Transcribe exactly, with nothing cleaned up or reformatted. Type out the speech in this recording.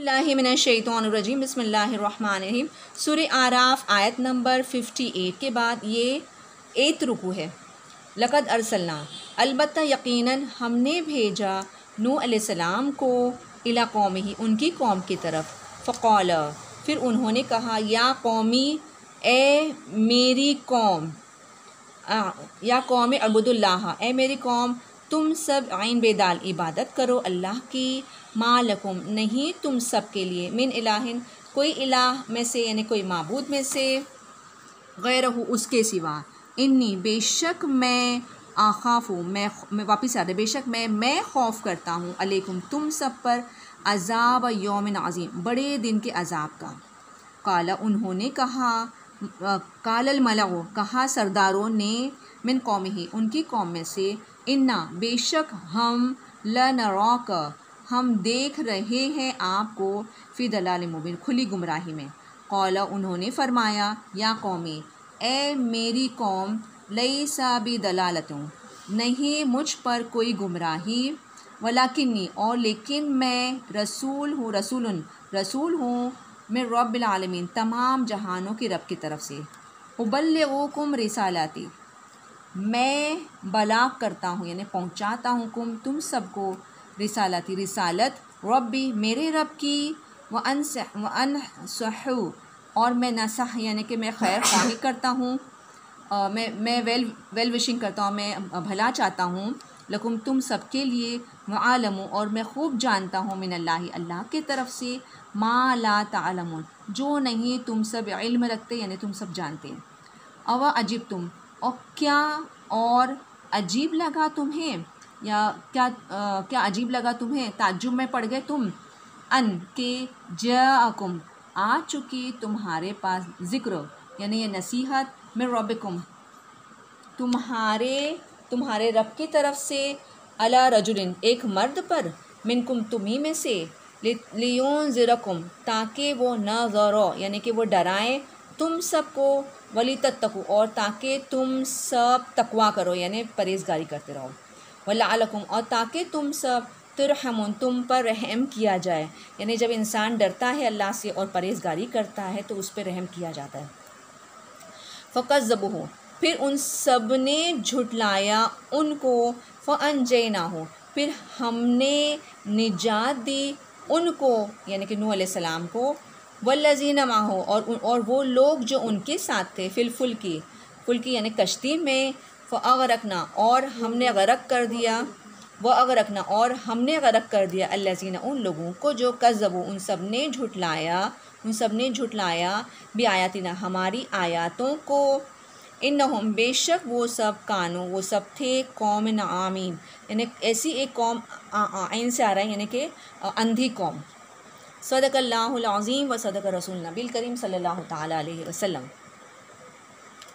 बिस्मिल्लाहिमिनश्शैतानिर्रजीम बिस्मिल्लाहिर्रहमानिर्रहीम। सूरह आराफ आयत नंबर अट्ठावन के बाद ये एत रुकू है। लक़द अरसलना, अलबत्ता यकीनन हमने भेजा नूह अलैहिस्सलाम को इला कौमिही, उनकी कौम की तरफ। फ़क़ाल, फिर उन्होंने कहा, या कौमी, ए मेरी कौम, या कौम अबुदुल्लाह, ए मेरी कौम, तुम सब आइन बेदाल इबादत करो अल्लाह की। मालकुम, नहीं तुम सब के लिए, मिन इलाहिन, कोई इलाह में से यानी कोई माबूद में से, गैरहू, उसके सिवा। इन्नी, बेशक मैं, आखाफू, मैं मैं वापस आ रहा, बेशक मैं मैं खौफ करता हूँ, अलैकुम, तुम सब पर, अज़ाब यौमिन अज़ीम, बड़े दिन के अज़ाब का। काला, उन्होंने कहा, कालल मलाओ, कहा सरदारों ने, मिन कौमिही, उनकी कौम में से, इन्ना, बेशक हम, लनराक, हम देख रहे हैं आपको, फ़ी दलाल मुबीन, खुली गुमराही में। कौला, उन्होंने फरमाया, या कौमी, ए मेरी कौम, लैसा बि दलालतुं, नहीं मुझ पर कोई गुमराही, वलाकिन्नी, और लेकिन मैं, रसूल हूँ, रसूलन, रसूल हूँ, मैं रब्बिल आलमीन, तमाम जहानों की रब की तरफ से। उबल्लिगुकुम रिसालाती, मैं बलाग करता हूँ यानी पहुँचाता हूँ, कुम, तुम सबको, रिसालाती, रिसालत, रब्बी, मेरे रब की, व अनसह व अनसहु, और मैं नसह यानी कि मैं खैर ख्वाही करता हूँ, मैं मैं वेल वेल विशिंग करता हूँ, मैं भला चाहता हूँ, लकुम, तुम सब के लिए, व आलमु, और मैं खूब जानता हूँ, मिनल्लाहि, अल्लाह की तरफ से, मा ला तालमुन, जो नहीं तुम सब इल्म रखते यानी तुम सब जानते हैं। अवा अजीब तुम, और क्या, और अजीब लगा तुम्हें, या क्या आ, क्या अजीब लगा तुम्हें, ताज्जुब में पड़ गए तुम, अन के जाअकुम, आ चुकी तुम्हारे पास, ज़िक्र यानी ये नसीहत, मिन रब्बिकुम, तुम्हारे तुम्हारे रब की तरफ से, अला रजुलिन, एक मर्द पर, मिनकुम, तुम्ही में से, लियुनज़िरकुम, ताकि वो न ज़रो यानी कि वो डराएं तुम सबको, वली तत्तकू, और ताकि तुम सब तकवा करो यानी परहेज़गारी करते रहो, वलअलकुम, और ताकि तुम सब, तुरहमुन, तुम पर रहम किया जाए, यानी जब इंसान डरता है अल्लाह से और परहेज़गारी करता है तो उस पर रहम किया जाता है। फ़कज़्ज़बूहु, फिर उन सब ने झुटलाया उनको, फ़अनजयनाहु, फिर हमने निजात दी उनको यानी कि नूह अलैहिस्सलाम को, वल्लज़ीना माहु, और और वो लोग जो उनके साथ थे, फिल फुल्की, फुल्की यानी कश्ती में, फ़अग़रक़ना, और हमने गरक कर दिया, व अग़रक़ना, और हमने गरक कर दिया, अल्लज़ीना, उन लोगों को जो, कज़्ज़बू, उन सब ने झुटलाया, उन सब ने झुटलाया, बि आयातिना, हमारी आयातों को, इन्नहुम, बेशक वो सब, कानू, वो सब थे, कौम आमीन, यानी ऐसी एक कौम, आइन से आ रहा है यानी कि अंधी कौम। सदक़ल्लाहुल अज़ीम व सदक़ रसूलुल नबील करीम सल्लल्लाहु तआला अलैहि वसल्लम।